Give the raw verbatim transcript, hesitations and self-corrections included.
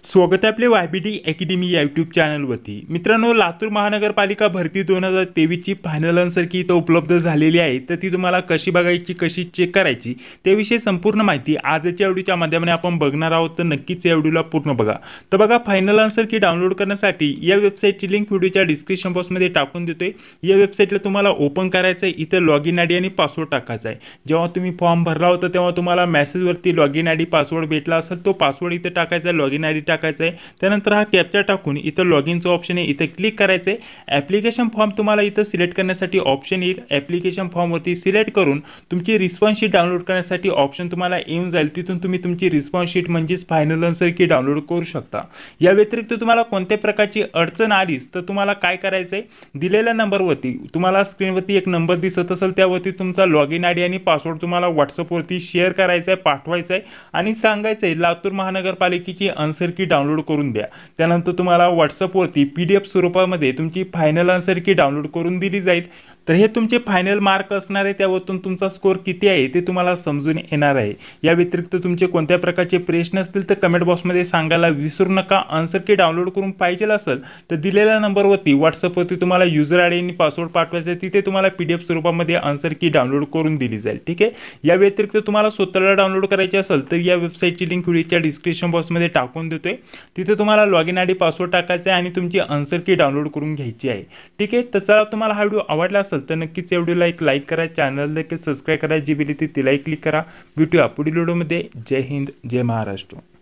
स्वागत आहे आपले वाय बी डी अकॅडमी या यूट्यूब चॅनलवरती। मित्रांनो, लातूर महानगरपालिका भरती दोन हजार तेवीसची फायनल आन्सर की इथं उपलब्ध झालेली आहे, तर ती तुम्हाला कशी बघायची, कशी चेक करायची त्याविषयी संपूर्ण माहिती आजच्या व्हिडिओच्या माध्यमाने आपण बघणार आहोत। तर नक्कीच या व्हिडिओला पूर्ण बघा। तर बघा, फायनल आन्सर की डाउनलोड करण्यासाठी या वेबसाईटची लिंक व्हिडिओच्या डिस्क्रिप्शन बॉक्समध्ये टाकून देतोय। या वेबसाईटला तुम्हाला ओपन करायचं आहे, इथं लॉग इन आयडी आणि पासवर्ड टाकायचा आहे। जेव्हा तुम्ही फॉर्म भरला होता तेव्हा तुम्हाला मेसेजवरती लॉग इन आयडी पासवर्ड भेटला असेल, तो पासवर्ड इथं टाकायचा आहे, लॉग इन आयडी टाकायचं आहे। त्यानंतर हा कॅप्चा टाकून इथं लॉग इनचं ऑप्शन आहे, इथं क्लिक करायचं आहे। ॲप्लिकेशन फॉर्म तुम्हाला इथं सिलेक्ट करण्यासाठी ऑप्शन येईल। ॲप्लिकेशन फॉर्मवरती सिलेक्ट करून तुमची रिस्पॉन्स शीट डाउनलोड करण्यासाठी ऑप्शन तुम्हाला येऊन जाईल। तिथून तुम्ही तुमची रिस्पॉन्स शीट म्हणजेच फायनल आन्सर की डाउनलोड करू शकता। या व्यतिरिक्त तुम्हाला कोणत्या प्रकारची अडचण आलीच तर तुम्हाला काय करायचं आहे, दिलेल्या नंबरवरती तुम्हाला स्क्रीनवरती एक नंबर दिसत असेल, त्यावरती तुमचा लॉग इन आयडी आणि पासवर्ड तुम्हाला व्हॉट्सअपवरती शेअर करायचा आहे, पाठवायचा आहे आणि सांगायचं आहे लातूर महानगरपालिकेची आन्सर की डाउनलोड करून द्या। त्यानंतर तुम्हाला व्हॉट्सअपवरती पीडीएफ स्वरूपामध्ये तुमची फायनल आन्सर की डाउनलोड करून दिली जाईल। तर हे तुमचे फायनल मार्क असणार आहे, त्यावरून तुमचा स्कोर किती आहे ते तुम्हाला समजून येणार आहे। या व्यतिरिक्त तुमचे कोणत्या प्रकारचे प्रश्न असतील तर कमेंट बॉक्समध्ये सांगायला विसरू नका। आन्सर की डाउनलोड करून पाहिजे असेल तर दिलेल्या नंबरवरती व्हॉट्सअपवरती तुम्हाला युजर आयडी आणि पासवर्ड पाठवायचा आहे, तिथे तुम्हाला पीडीएफ स्वरूपामध्ये आन्सर की डाउनलोड करून दिली जाईल। ठीक आहे। या व्यतिरिक्त तुम्हाला स्वतःला डाउनलोड करायचे असेल तर या वेबसाईटची लिंक व्हिडिओच्या डिस्क्रिप्शन बॉक्समध्ये टाकून देतोय, तिथे तुम्हाला लॉग इन आयडी पासवर्ड टाकायचा आहे आणि तुमची आन्सर की डाउनलोड करून घ्यायची आहे। ठीक आहे। तर चला, तुम्हाला हा व्हिडिओ आवडला असेल तर नक्कीच या व्हिडिओला एक लाईक करा, चॅनलला देखील सबस्क्राईब करा, जी बेल येते तिलाही क्लिक करा। भेटूया पुढील व्हिडिओमध्ये। जय हिंद, जय महाराष्ट्र।